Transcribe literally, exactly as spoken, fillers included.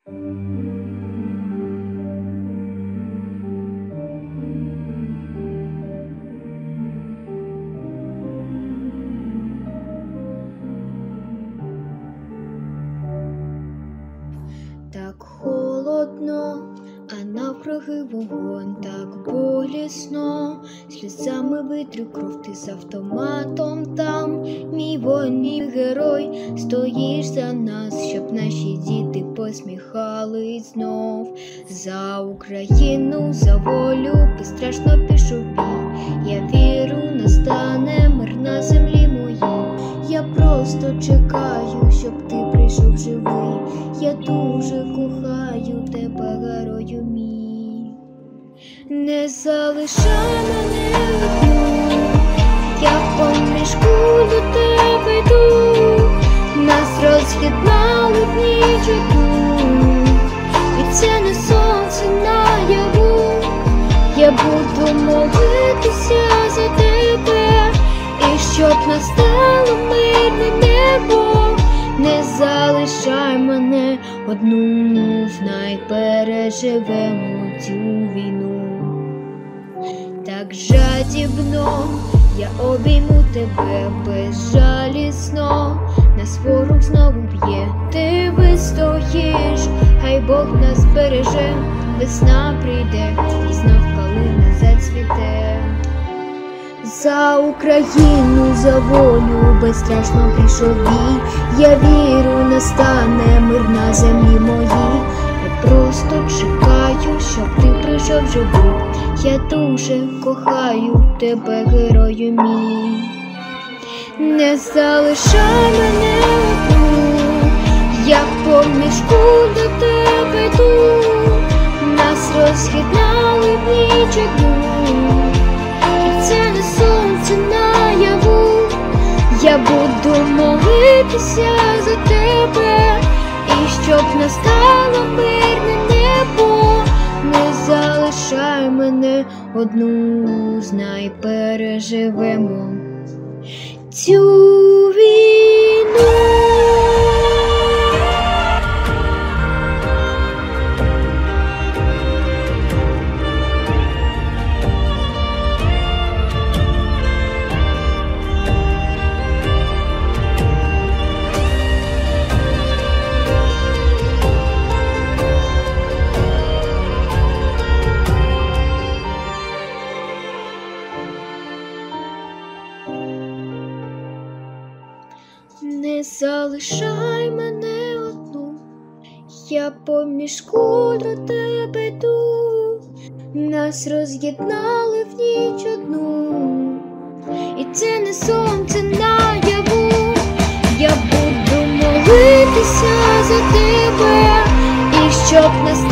Так холодно, а навкруги вогонь, так болісно, сльозами витрю кров, ти з автоматом там, мій воїн, герой, стоїш за нас, щоб наші діти посміхались знов. За Україну, за волю, безстрашно пішов бій, я вірю, настане мир на землі моїй. Я просто чекаю, щоб ти прийшов живий, я дуже кохаю тебе, герою мій. Не залишай мене одну, я поміжку до тебе йду, нас роз'єднали в ніч одну, і це не сонце наяву, я буду молитися за тебе, і щоб настало мирне небо. Не залишай мене одну, знай, переживемо цю війну. Так жадібно я обійму тебе безжалісно, нас ворог знову б'є, ти вистоїш, хай Бог нас береже, весна прийде і знов калина зацвіте. За Україну, за волю, безстрашно прийшов бій, я вірю, настане мир на землі моїй. Я просто чекаю, щоб ти прийшов живий, я дуже кохаю тебе, герою мій. Не залишай мене одну, я поміжку до тебе йду, нас роз'єднали в ніч одну, і це не сонце наяву, я буду молитися за тебе, і щоб настало мирне небо. Не залишай мене одну, знай, переживемо цю війну. Не залишай мене одну, я поміжку до тебе йду, нас роз'єднали в ніч одну, і це не сонце наяву, я буду молитися за тебе, і щоб нас